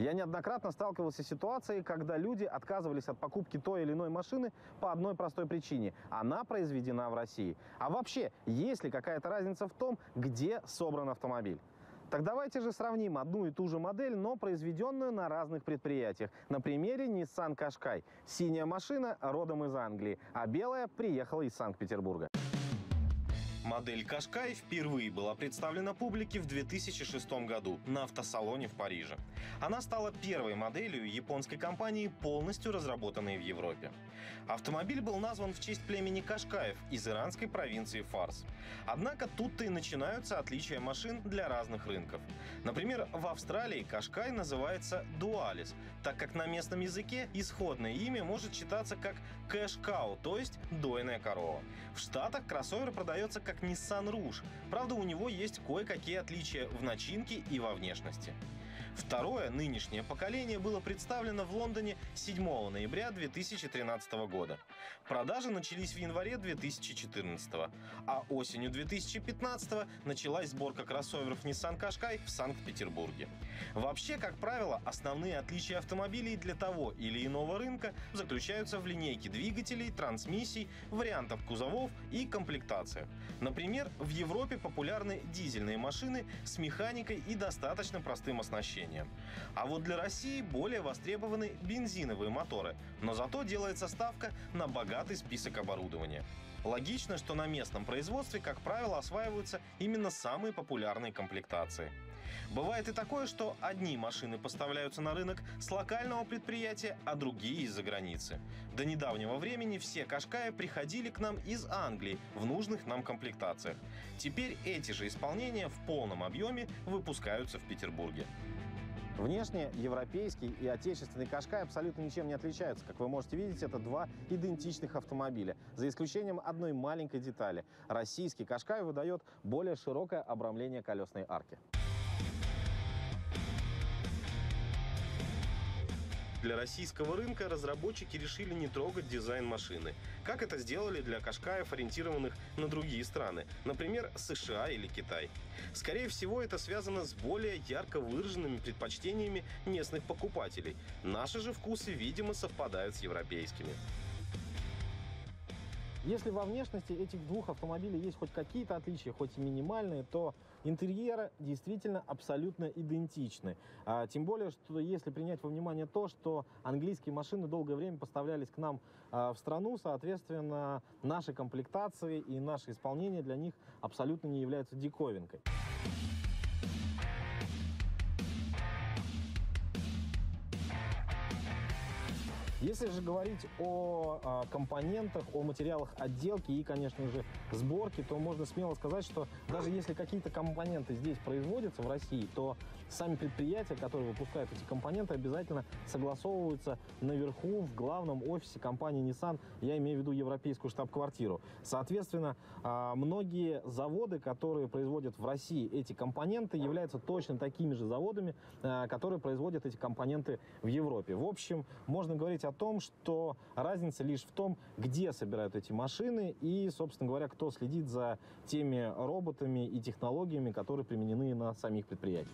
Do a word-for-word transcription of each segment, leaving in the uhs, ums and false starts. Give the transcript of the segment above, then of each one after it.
Я неоднократно сталкивался с ситуацией, когда люди отказывались от покупки той или иной машины по одной простой причине. Она произведена в России. А вообще, есть ли какая-то разница в том, где собран автомобиль? Так давайте же сравним одну и ту же модель, но произведенную на разных предприятиях. На примере Nissan Qashqai. Синяя машина родом из Англии, а белая приехала из Санкт-Петербурга. Модель Qashqai впервые была представлена публике в две тысячи шестом году на автосалоне в Париже. Она стала первой моделью японской компании, полностью разработанной в Европе. Автомобиль был назван в честь племени Кашкаев из иранской провинции Фарс. Однако тут-то и начинаются отличия машин для разных рынков. Например, в Австралии Qashqai называется Dualis, так как на местном языке исходное имя может читаться как Cash Cow, то есть дойная корова. В Штатах кроссовер продается как Nissan Rouge. Правда, у него есть кое-какие отличия в начинке и во внешности. Второе, нынешнее поколение было представлено в Лондоне седьмого ноября две тысячи тринадцатого года. Продажи начались в январе две тысячи четырнадцатого, а осенью две тысячи пятнадцатого началась сборка кроссоверов Nissan Qashqai в Санкт-Петербурге. Вообще, как правило, основные отличия автомобилей для того или иного рынка заключаются в линейке двигателей, трансмиссий, вариантах кузовов и комплектациях. Например, в Европе популярны дизельные машины с механикой и достаточно простым оснащением. А вот для России более востребованы бензиновые моторы, но зато делается ставка на богатый список оборудования. Логично, что на местном производстве, как правило, осваиваются именно самые популярные комплектации. Бывает и такое, что одни машины поставляются на рынок с локального предприятия, а другие из-за границы. До недавнего времени все Qashqai приходили к нам из Англии в нужных нам комплектациях. Теперь эти же исполнения в полном объеме выпускаются в Петербурге. Внешне европейский и отечественный Qashqai абсолютно ничем не отличаются. Как вы можете видеть, это два идентичных автомобиля, за исключением одной маленькой детали. Российский Qashqai выдает более широкое обрамление колесной арки. Для российского рынка разработчики решили не трогать дизайн машины, как это сделали для Qashqai'ев, ориентированных на другие страны, например, США или Китай. Скорее всего, это связано с более ярко выраженными предпочтениями местных покупателей. Наши же вкусы, видимо, совпадают с европейскими. Если во внешности этих двух автомобилей есть хоть какие-то отличия, хоть и минимальные, то интерьеры действительно абсолютно идентичны. А, тем более, что если принять во внимание то, что английские машины долгое время поставлялись к нам а, в страну, соответственно, наши комплектации и наше исполнение для них абсолютно не являются диковинкой. Если же говорить о, о компонентах, о материалах отделки и, конечно же, сборки, то можно смело сказать, что даже если какие-то компоненты здесь производятся в России, то сами предприятия, которые выпускают эти компоненты, обязательно согласовываются наверху, в главном офисе компании Nissan, я имею в виду европейскую штаб-квартиру. Соответственно, многие заводы, которые производят в России эти компоненты, являются точно такими же заводами, которые производят эти компоненты в Европе. В общем, можно говорить о том, что разница лишь в том, где собирают эти машины и, собственно говоря, кто следит за теми роботами и технологиями, которые применены на самих предприятиях.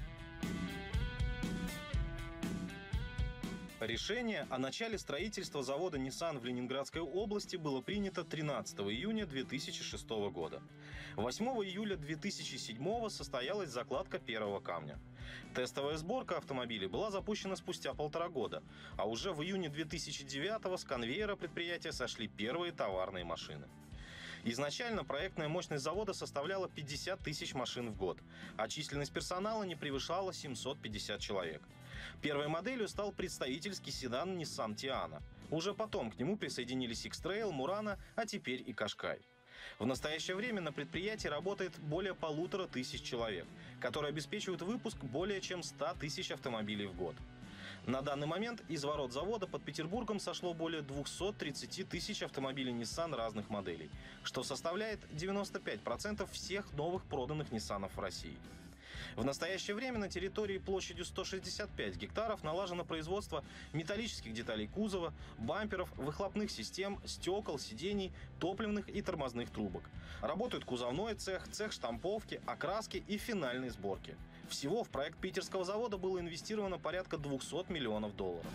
Решение о начале строительства завода Nissan в Ленинградской области было принято тринадцатого июня две тысячи шестого года. восьмого июля две тысячи седьмого состоялась закладка первого камня. Тестовая сборка автомобилей была запущена спустя полтора года, а уже в июне две тысячи девятого с конвейера предприятия сошли первые товарные машины. Изначально проектная мощность завода составляла пятьдесят тысяч машин в год, а численность персонала не превышала семьсот пятьдесят человек. Первой моделью стал представительский седан Nissan Tiana. Уже потом к нему присоединились X-Trail, Murano, а теперь и Qashqai. В настоящее время на предприятии работает более полутора тысяч человек, которые обеспечивают выпуск более чем ста тысяч автомобилей в год. На данный момент из ворот завода под Петербургом сошло более двухсот тридцати тысяч автомобилей Nissan разных моделей, что составляет девяносто пять процентов всех новых проданных Nissan'ов в России. В настоящее время на территории площадью сто шестьдесят пять гектаров налажено производство металлических деталей кузова, бамперов, выхлопных систем, стекол, сидений, топливных и тормозных трубок. Работают кузовной цех, цех штамповки, окраски и финальной сборки. Всего в проект питерского завода было инвестировано порядка двухсот миллионов долларов.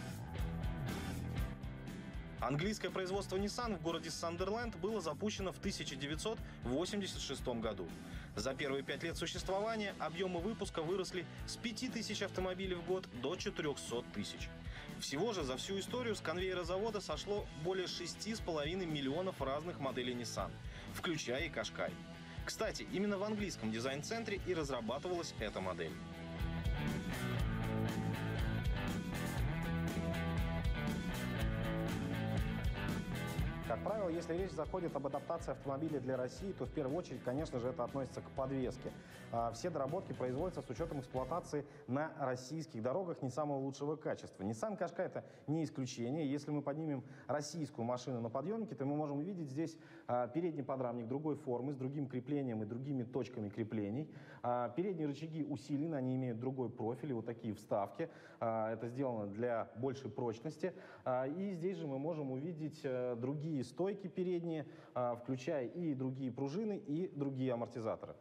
Английское производство Nissan в городе Сандерленд было запущено в тысяча девятьсот восемьдесят шестом году. За первые пять лет существования объемы выпуска выросли с пяти тысяч автомобилей в год до четырехсот тысяч. Всего же за всю историю с конвейера завода сошло более шести с половиной миллионов разных моделей Nissan, включая и Qashqai. Кстати, именно в английском дизайн-центре и разрабатывалась эта модель. Как правило, если речь заходит об адаптации автомобиля для России, то в первую очередь, конечно же, это относится к подвеске. Все доработки производятся с учетом эксплуатации на российских дорогах не самого лучшего качества. Nissan Qashqai — это не исключение. Если мы поднимем российскую машину на подъемнике, то мы можем увидеть здесь передний подрамник другой формы, с другим креплением и другими точками креплений. Передние рычаги усилены, они имеют другой профиль, и вот такие вставки. Это сделано для большей прочности. И здесь же мы можем увидеть другие стойки передние, включая и другие пружины, и другие амортизаторы.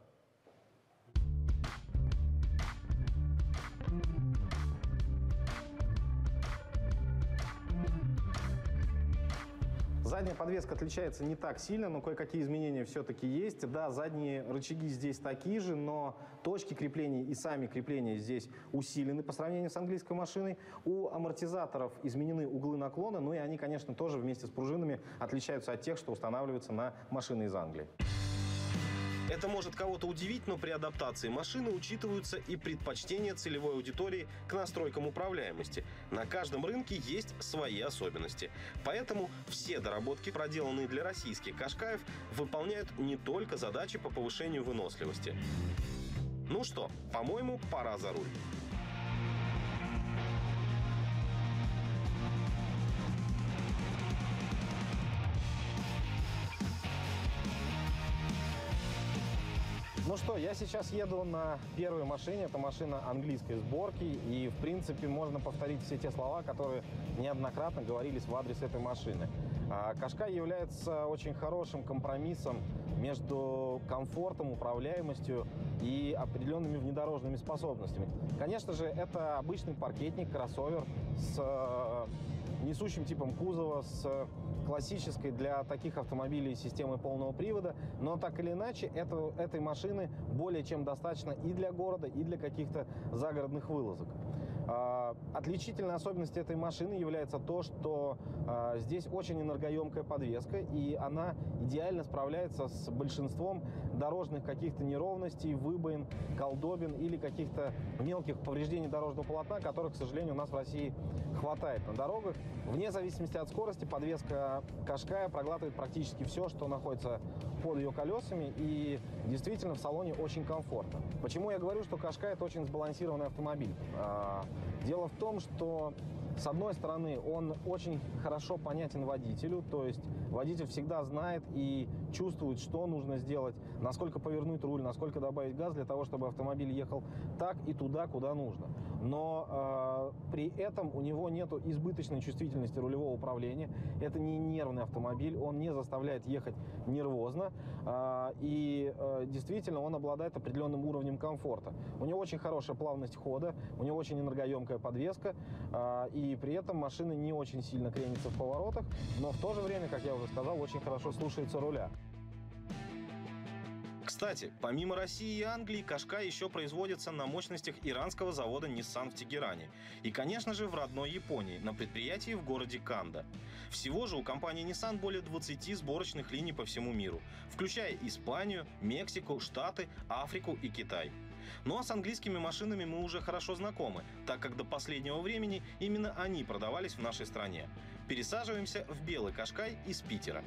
Задняя подвеска отличается не так сильно, но кое-какие изменения все-таки есть. Да, задние рычаги здесь такие же, но точки крепления и сами крепления здесь усилены по сравнению с английской машиной. У амортизаторов изменены углы наклона, ну и они, конечно, тоже вместе с пружинами отличаются от тех, что устанавливаются на машины из Англии. Это может кого-то удивить, но при адаптации машины учитываются и предпочтения целевой аудитории к настройкам управляемости. На каждом рынке есть свои особенности. Поэтому все доработки, проделанные для российских Qashqai'ев, выполняют не только задачи по повышению выносливости. Ну что, по-моему, пора за руль. Ну что, я сейчас еду на первой машине, это машина английской сборки, и, в принципе, можно повторить все те слова, которые неоднократно говорились в адрес этой машины. Qashqai является очень хорошим компромиссом между комфортом, управляемостью и определенными внедорожными способностями. Конечно же, это обычный паркетник, кроссовер с несущим типом кузова, с классической для таких автомобилей системой полного привода, но так или иначе это, этой машины более чем достаточно и для города, и для каких-то загородных вылазок. Отличительной особенностью этой машины является то, что э, здесь очень энергоемкая подвеска, и она идеально справляется с большинством дорожных каких-то неровностей, выбоин, колдобин или каких-то мелких повреждений дорожного полотна, которых, к сожалению, у нас в России хватает на дорогах. Вне зависимости от скорости подвеска Qashqai проглатывает практически все, что находится под ее колесами, и действительно в салоне очень комфортно. Почему я говорю, что Qashqai — это очень сбалансированный автомобиль? Дело в том, что с одной стороны он очень хорошо понятен водителю, то есть водитель всегда знает и чувствует, что нужно сделать, насколько повернуть руль, насколько добавить газ для того, чтобы автомобиль ехал так и туда, куда нужно. Но э, при этом у него нет избыточной чувствительности рулевого управления. Это не нервный автомобиль, он не заставляет ехать нервозно. Э, и э, действительно он обладает определенным уровнем комфорта. У него очень хорошая плавность хода, у него очень энергоемкая подвеска. Э, и при этом машина не очень сильно кренится в поворотах, но в то же время, как я уже сказал, очень хорошо слушается руля. Кстати, помимо России и Англии, Qashqai еще производится на мощностях иранского завода Nissan в Тегеране. И, конечно же, в родной Японии, на предприятии в городе Канда. Всего же у компании Nissan более двадцати сборочных линий по всему миру, включая Испанию, Мексику, Штаты, Африку и Китай. Ну а с английскими машинами мы уже хорошо знакомы, так как до последнего времени именно они продавались в нашей стране. Пересаживаемся в белый Qashqai из Питера.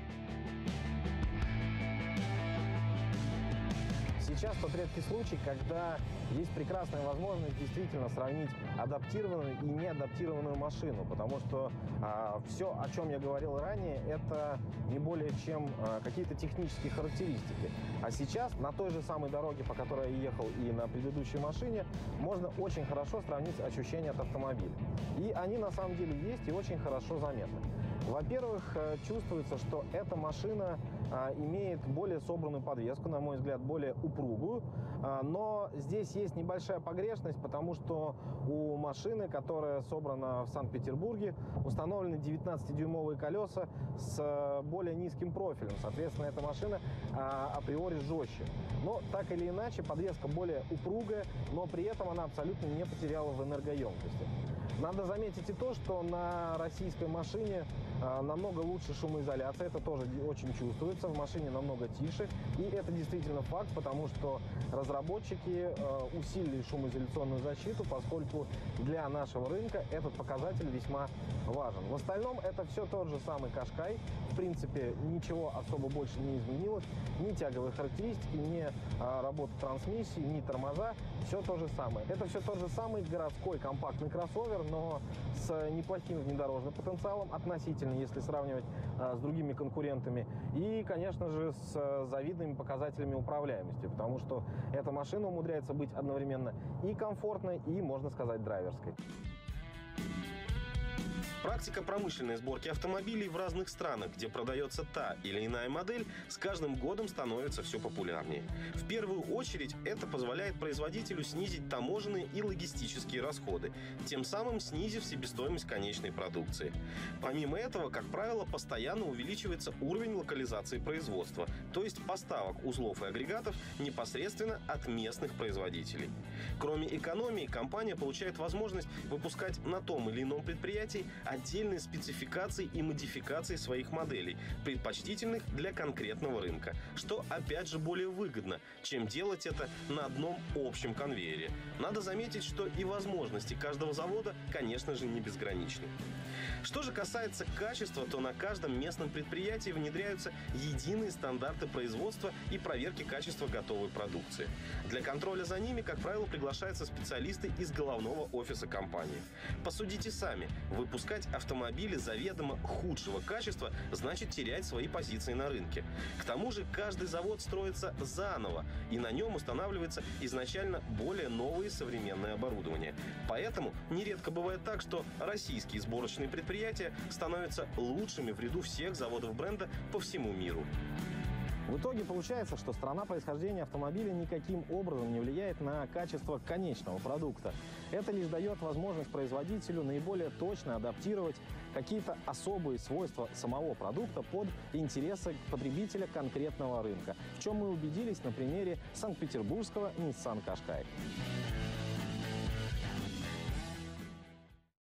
Сейчас тот редкий случай, когда есть прекрасная возможность действительно сравнить адаптированную и неадаптированную машину, потому что а, все, о чем я говорил ранее, это не более чем а, какие-то технические характеристики. А сейчас на той же самой дороге, по которой я ехал и на предыдущей машине, можно очень хорошо сравнить ощущения от автомобиля. И они на самом деле есть и очень хорошо заметны. Во-первых, чувствуется, что эта машина а, имеет более собранную подвеску, на мой взгляд, более упругую. А, но здесь есть небольшая погрешность, потому что у машины, которая собрана в Санкт-Петербурге, установлены девятнадцатидюймовые колеса с более низким профилем. Соответственно, эта машина а, априори жестче. Но так или иначе, подвеска более упругая, но при этом она абсолютно не потеряла в энергоемкости. Надо заметить и то, что на российской машине а, намного лучше шумоизоляция, это тоже очень чувствуется, в машине намного тише, и это действительно факт, потому что разработчики а, усилили шумоизоляционную защиту, поскольку для нашего рынка этот показатель весьма важен. В остальном это все тот же самый Qashqai, в принципе ничего особо больше не изменилось, ни тяговые характеристики, ни а, работа трансмиссии, ни тормоза, все то же самое. Это все тот же самый городской компактный кроссовер, но с неплохим внедорожным потенциалом относительно, если сравнивать а, с другими конкурентами. И, конечно же, с а, завидными показателями управляемости, потому что эта машина умудряется быть одновременно и комфортной, и, можно сказать, драйверской. Практика промышленной сборки автомобилей в разных странах, где продается та или иная модель, с каждым годом становится все популярнее. В первую очередь это позволяет производителю снизить таможенные и логистические расходы, тем самым снизив себестоимость конечной продукции. Помимо этого, как правило, постоянно увеличивается уровень локализации производства, то есть поставок узлов и агрегатов непосредственно от местных производителей. Кроме экономии, компания получает возможность выпускать на том или ином предприятии отдельные спецификации и модификации своих моделей, предпочтительных для конкретного рынка, что опять же более выгодно, чем делать это на одном общем конвейере. Надо заметить, что и возможности каждого завода, конечно же, не безграничны. Что же касается качества, то на каждом местном предприятии внедряются единые стандарты производства и проверки качества готовой продукции. Для контроля за ними, как правило, приглашаются специалисты из головного офиса компании. Посудите сами, выпускать автомобили заведомо худшего качества значит терять свои позиции на рынке. К тому же каждый завод строится заново, и на нем устанавливается изначально более новое и современное оборудование. Поэтому нередко бывает так, что российские сборочные предприятия Предприятия становятся лучшими в ряду всех заводов бренда по всему миру. В итоге получается, что страна происхождения автомобиля никаким образом не влияет на качество конечного продукта. Это лишь дает возможность производителю наиболее точно адаптировать какие-то особые свойства самого продукта под интересы потребителя конкретного рынка, в чем мы убедились на примере санкт-петербургского Nissan Qashqai.